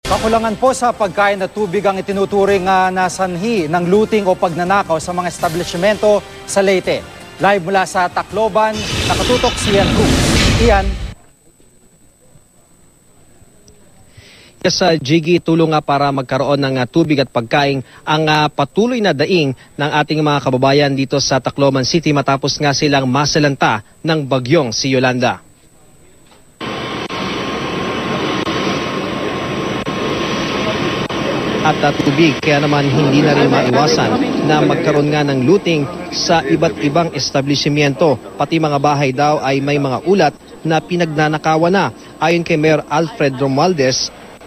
Kakulangan po sa pagkain at tubig ang itinuturing na sanhi ng looting o pagnanakaw sa mga establishmento sa Leyte. Live mula sa Tacloban, nakatutok si Ian Cruz. Ian. Yes, Jiggy, tulong nga para magkaroon ng tubig at pagkain ang patuloy na daing ng ating mga kababayan dito sa Tacloban City matapos nga silang masalanta ng bagyong si Yolanda. At tubig, kaya naman hindi na rin maiwasan na magkaroon nga ng looting sa iba't ibang establishmento. Pati mga bahay daw ay may mga ulat na pinagnanakawan na. Ayon kay Mayor Alfred Romualdez,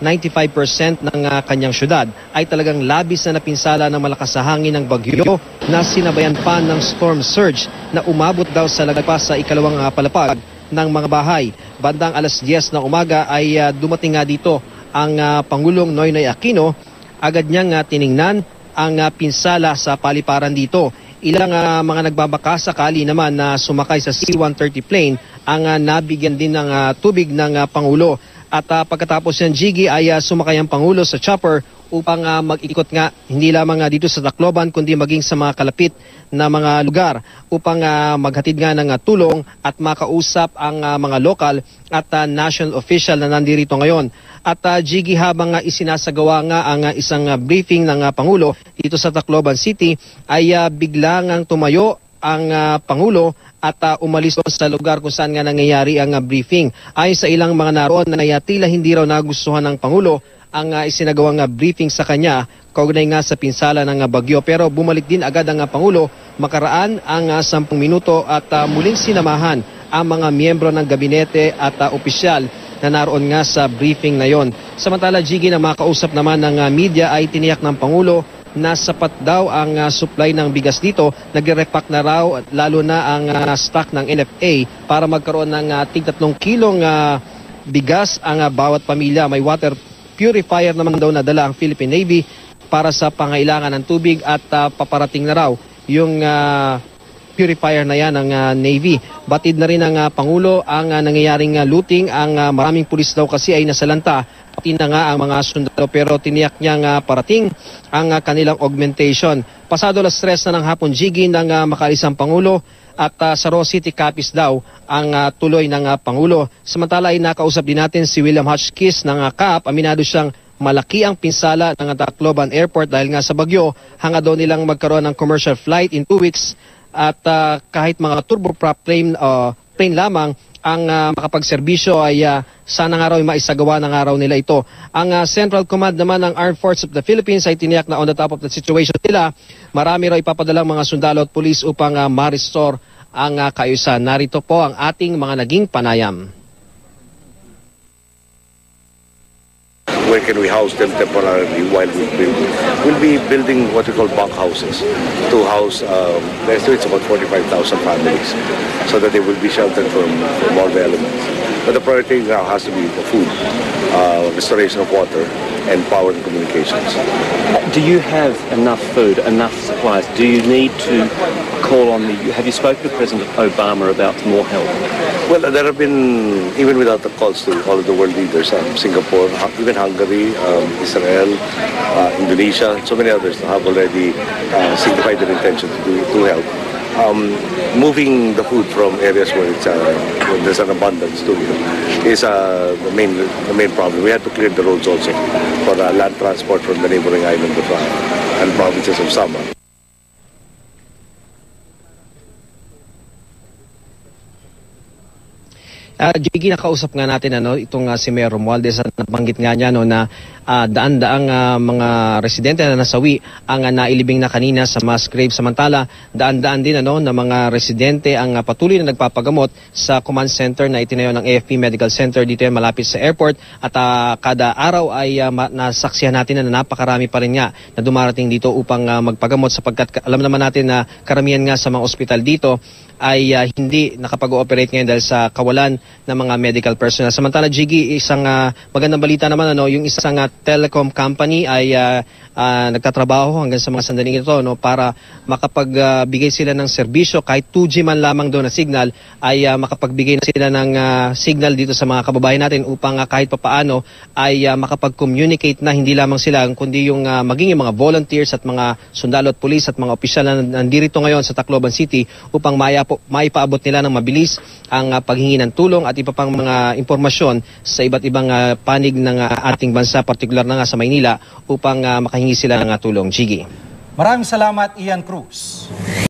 95% ng kanyang syudad ay talagang labis na napinsala ng malakas na hangin ng bagyo na sinabayan pa ng storm surge na umabot daw sa lagpas sa ikalawang palapag ng mga bahay. Bandang alas 10 ng umaga ay dumating nga dito ang Pangulong Noynoy Aquino. Agad niyang tiningnan ang pinsala sa paliparan dito. Ilang mga nagbabaka sakali naman na sumakay sa C-130 plane ang nabigyan din ng tubig ng Pangulo. At pagkatapos ng Jiggy ay sumakay ang Pangulo sa chopper upang mag-ikot nga hindi lamang dito sa Tacloban kundi maging sa mga kalapit na mga lugar upang maghatid nga ng tulong at makausap ang mga lokal at national official na nandirito ngayon. At Jiggy, habang isinasagawa nga ang isang briefing ng Pangulo dito sa Tacloban City ay biglang tumayo ang Pangulo at umalis sa lugar kung saan nga nangyayari ang briefing. Ayon sa ilang mga naroon na tila hindi raw nagustuhan ng Pangulo ang isinagawang briefing sa kanya kaugnay nga sa pinsala ng bagyo. Pero bumalik din agad ang Pangulo makaraan ang 10 minuto at muling sinamahan ang mga miyembro ng gabinete at opisyal na naroon nga sa briefing na yon. Samantala, Jiggy, na makausap naman ng media ay tiniyak ng Pangulo na sapat daw ang supply ng bigas dito. Nagre-repack na raw lalo na ang stock ng NFA para magkaroon ng tig 3 kilong bigas ang bawat pamilya. May water purifier naman daw na dala ang Philippine Navy para sa pangailangan ng tubig at paparating na raw yung purifier na yan ng Navy. Batid na rin ng Pangulo ang nangyayaring looting. Ang maraming pulis daw kasi ay nasalanta. Pati na nga ang mga sundalo pero tiniyak niyang parating ang kanilang augmentation. Pasado alas 3 na ng hapon, Jiggy, nang makaalis ang Pangulo at sa Ross City Capiz daw ang tuloy ng Pangulo. Samantala ay nakausap din natin si William Hotchkiss ng CAAP. Aminado siyang malaki ang pinsala ng Tacloban Airport dahil nga sa bagyo. Hanga daw nilang magkaroon ng commercial flight in 2 weeks at kahit mga turboprop plane lamang ang makapagserbisyo ay sana nga raw maisagawa ng araw nila ito. Ang Central Command naman ng Armed Forces of the Philippines ay tiniyak na on the top of the situation nila. Marami raw ipapadalang mga sundalo at pulis upang ma-restore ang kaayusan. Narito po ang ating mga naging panayam. Where can we house them temporarily while we build? We'll be building what we call bunk houses to house, the estimate's about 45,000 families so that they will be sheltered from all the elements. But the priority now has to be the food, restoration of water, and power and communications. Do you have enough food, enough supplies? Do you need to call on have you spoken to President Obama about more help? Well, there have been, even without the calls to all of the world leaders, Singapore, even Hungary, Israel, Indonesia, so many others have already signified their intention to help. Moving the food from areas where when there's an abundance to is the main problem. We had to clear the roads also for land transport from the neighboring island of and provinces of Samar. Jiggy, nakausap nga natin itong si Mayor Romualdez at nabanggit nga niya na daan-daang mga residente na nasawi ang nailibing na kanina sa mass grave. Samantala, daan-daan din na mga residente ang patuloy na nagpapagamot sa command center na itinayo ng AFP Medical Center dito malapit sa airport. At kada araw ay nasaksihan natin na napakarami pa rin nga na dumarating dito upang magpagamot sapagkat alam naman natin na karamihan nga sa mga ospital dito ay hindi nakapag-ooperate ngayon dahil sa kawalan ng mga medical personnel. Samantala, Jiggy, isang magandang balita naman, yung isang telecom company ay nagtatrabaho hanggang sa mga sandaling ito para makapagbigay sila ng serbisyo kahit 2G man lamang doon na signal ay makapagbigay na sila ng signal dito sa mga kababayan natin upang kahit papaano ay makapag-communicate na hindi lamang sila kundi yung maging yung mga volunteers at mga sundalo at pulis at mga opisyal na nandito ngayon sa Tacloban City upang maipaabot nila ng mabilis ang paghingi ng tulong at iba pang mga impormasyon sa iba't ibang panig ng ating bansa, partikular na nga sa Maynila, upang makahingi sila ng tulong. Jiggy. Maraming salamat, Ian Cruz.